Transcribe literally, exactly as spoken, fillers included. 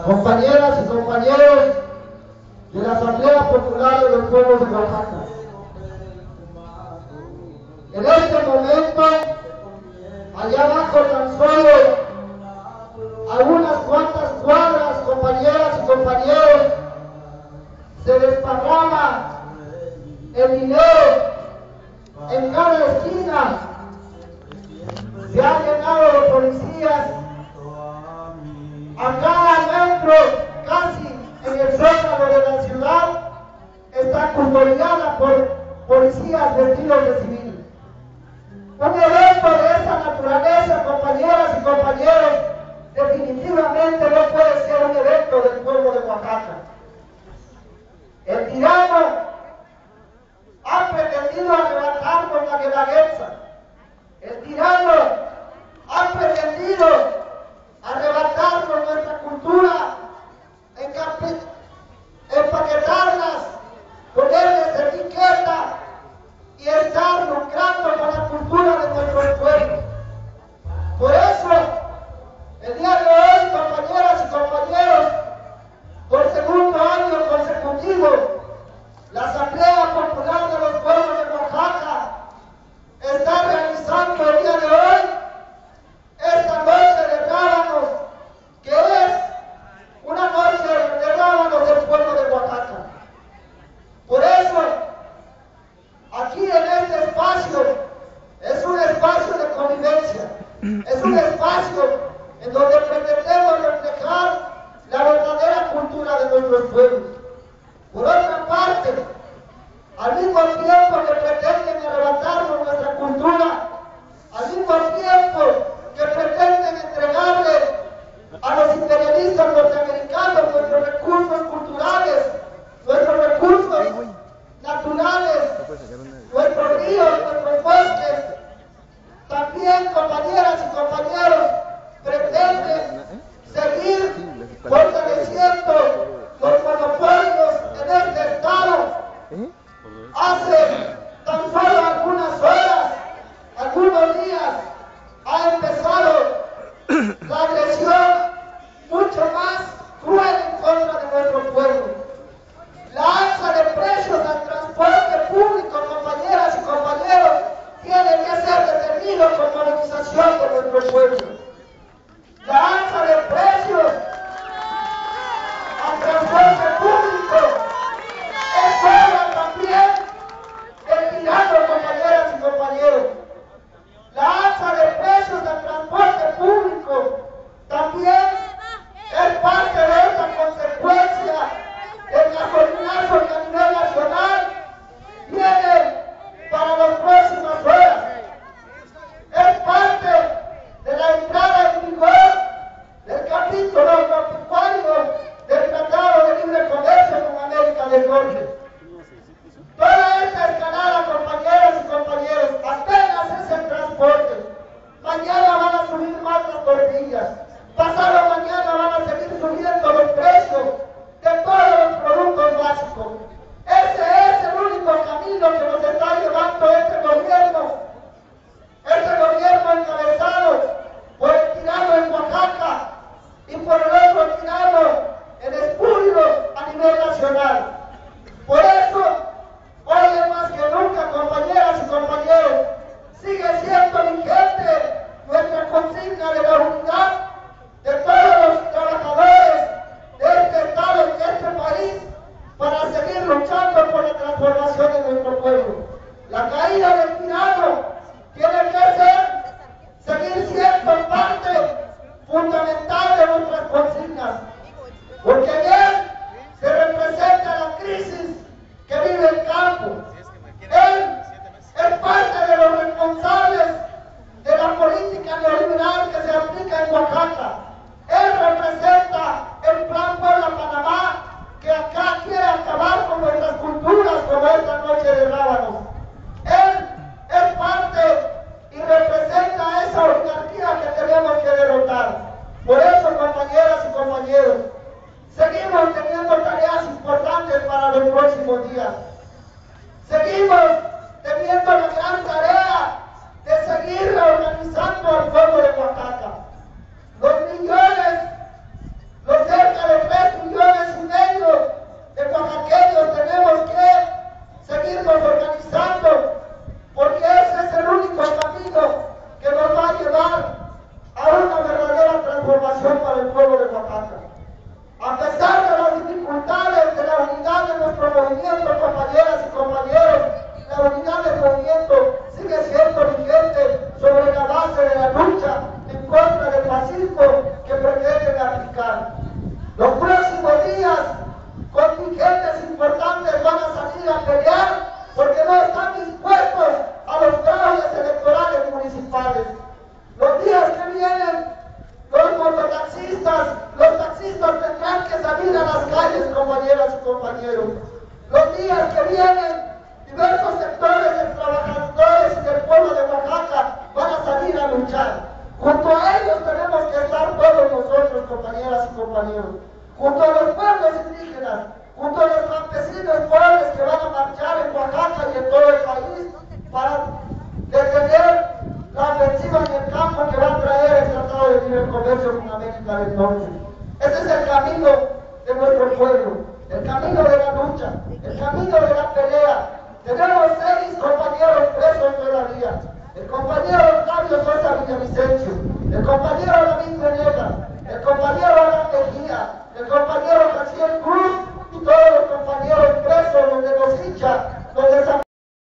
compañeras y compañeros de la Asamblea Popular de los Pueblos de Oaxaca. En este momento, allá abajo tan solo, a unas cuantas cuadras, compañeras y compañeros, se desparrama el dinero en cada esquina. Se han llenado de policías. A cada metro, casi en el zócalo de la ciudad, está custodiada por policías vestidos de civil. Un evento de esa naturaleza, compañeras y compañeros, definitivamente no puede ser un evento del pueblo de Oaxaca. El tirano ha pretendido arrebatarnos la guelaguetza. El tirano ha pretendido arrebatarnos nuestra cultura, empaquetarlas, ponerles etiqueta y estar lucrando con la cultura de nuestros pueblos. Por eso, el día de hoy, compañeras y compañeros, por segundo año consecutivo, la Asamblea Popular de los Pueblos de Oaxaca está realizando el día de hoy esta noche de rábanos, que es una noche de rábanos del pueblo de Oaxaca. Por eso, aquí en este espacio, es un espacio de convivencia, es un espacio en donde pretendemos reflejar la verdadera cultura de nuestros pueblos. Por otra parte, al mismo tiempo que pretenden arrebatarnos nuestra cultura, al mismo tiempo que pretenden entregarle a los imperialistas norteamericanos nuestros recursos culturales, nuestros recursos naturales, nuestros ríos, nuestros bosques, también, compañeras y compañeros, pretenden seguir fortaleciendo los monopolios en este estado. Hace tan solo algunas horas, algunos días, ha empezado la agresión mucho más cruel en contra de nuestro pueblo. La alza de precios del transporte público, compañeras y compañeros, tiene que ser detenido con movilización de nuestro pueblo. La alza de precios al transporte público es obra también del tirano, compañeras y compañeros. La alza de precios del transporte público también es parte de esta consecuencia del gasolinazo que a nivel nacional viene para las próximas horas. Es parte de la entrada en vigor del capítulo agropecuario del Tratado de Libre Comercio con América del Norte. Toda esta escalada, compañeras y compañeros, apenas es el transporte. Mañana van a subir más las tortillas. Pasado mañana van a seguir subiendo los precios de todos los productos básicos. Ese es el único camino que nos está llevando este gobierno. Este gobierno encabezado por el tirano en Oaxaca y por el otro tirano en espúrido a nivel nacional. Por eso, hoy más que nunca, compañeras y compañeros, sigue siendo vigente nuestra consigna de la unidad santafesinos tendrán que salir a las calles, compañeras y compañeros. Los días que vienen, diversos sectores de trabajadores y del pueblo de Oaxaca van a salir a luchar. Junto a ellos tenemos que estar todos nosotros, compañeras y compañeros. Junto a los pueblos indígenas, junto a los campesinos pobres que van a marchar en Oaxaca y en todo el país para detener la ofensiva en el campo que va a traer el Tratado de Libre Comercio con América del Norte. Ese es el camino de nuestro pueblo, el camino de la lucha, el camino de la pelea. Tenemos seis compañeros presos todavía. El compañero Octavio Sosa Villavicencio, el compañero